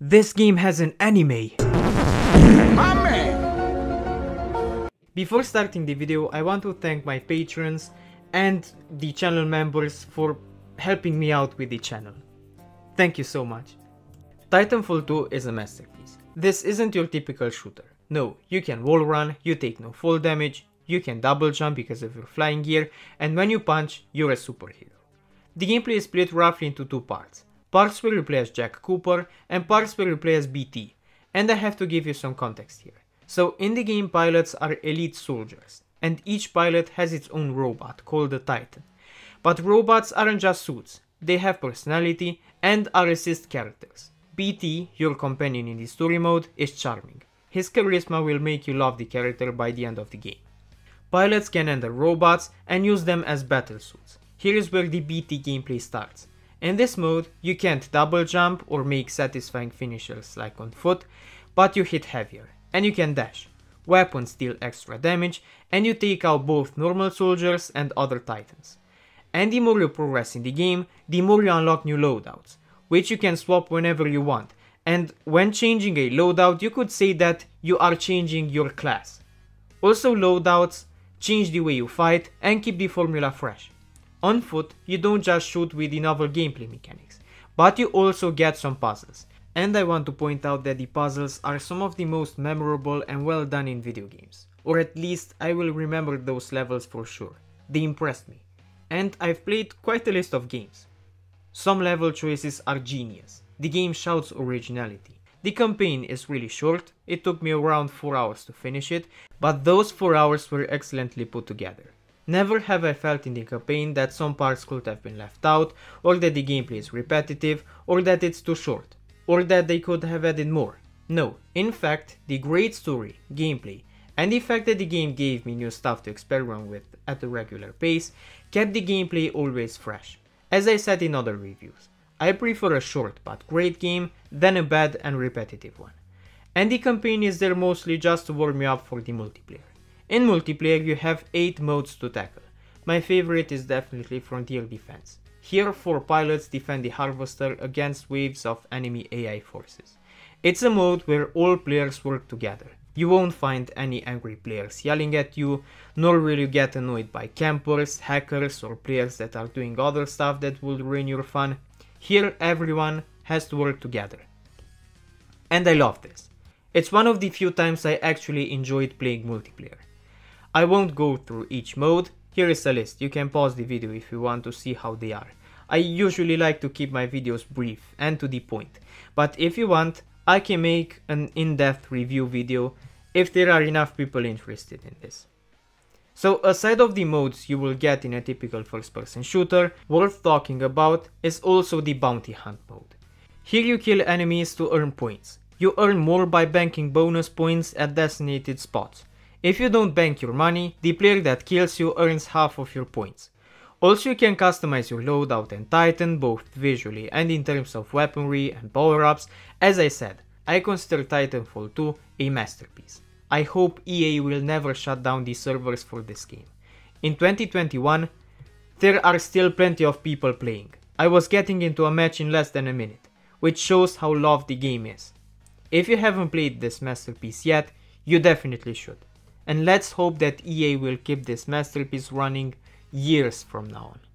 This game has an anime! My man! Before starting the video, I want to thank my patrons and the channel members for helping me out with the channel. Thank you so much. Titanfall 2 is a masterpiece. This isn't your typical shooter. No, you can wall run, you take no fall damage, you can double jump because of your flying gear, and when you punch, you're a superhero. The gameplay is split roughly into two parts. Parts where you play as Jack Cooper and parts where you play as BT. And I have to give you some context here. So in the game, pilots are elite soldiers, and each pilot has its own robot called the Titan. But robots aren't just suits, they have personality and are assist characters. BT, your companion in the story mode, is charming. His charisma will make you love the character by the end of the game. Pilots can enter robots and use them as battle suits. Here is where the BT gameplay starts. In this mode, you can't double jump or make satisfying finishers like on foot, but you hit heavier, and you can dash. Weapons deal extra damage, and you take out both normal soldiers and other titans. And the more you progress in the game, the more you unlock new loadouts, which you can swap whenever you want, and when changing a loadout you could say that you are changing your class. Also, loadouts change the way you fight and keep the formula fresh. On foot, you don't just shoot with the novel gameplay mechanics, but you also get some puzzles. And I want to point out that the puzzles are some of the most memorable and well done in video games. Or at least I will remember those levels for sure. They impressed me. And I've played quite a list of games. Some level choices are genius. The game shouts originality. The campaign is really short, it took me around 4 hours to finish it, but those 4 hours were excellently put together. Never have I felt in the campaign that some parts could have been left out, or that the gameplay is repetitive, or that it's too short, or that they could have added more. No, in fact, the great story, gameplay, and the fact that the game gave me new stuff to experiment with at a regular pace kept the gameplay always fresh. As I said in other reviews, I prefer a short but great game than a bad and repetitive one. And the campaign is there mostly just to warm me up for the multiplayer. In multiplayer you have 8 modes to tackle. My favorite is definitely Frontier Defense. Here 4 pilots defend the Harvester against waves of enemy AI forces. It's a mode where all players work together. You won't find any angry players yelling at you, nor will you get annoyed by campers, hackers or players that are doing other stuff that will ruin your fun. Here everyone has to work together. And I love this. It's one of the few times I actually enjoyed playing multiplayer. I won't go through each mode, here is a list, you can pause the video if you want to see how they are. I usually like to keep my videos brief and to the point, but if you want, I can make an in-depth review video if there are enough people interested in this. So aside of the modes you will get in a typical first-person shooter, worth talking about is also the bounty hunt mode. Here you kill enemies to earn points. You earn more by banking bonus points at designated spots. If you don't bank your money, the player that kills you earns half of your points. Also you can customize your loadout and Titan both visually and in terms of weaponry and power-ups. As I said, I consider Titanfall 2 a masterpiece. I hope EA will never shut down the servers for this game. In 2021, there are still plenty of people playing. I was getting into a match in less than a minute, which shows how loved the game is. If you haven't played this masterpiece yet, you definitely should. And let's hope that EA will keep this masterpiece running years from now on.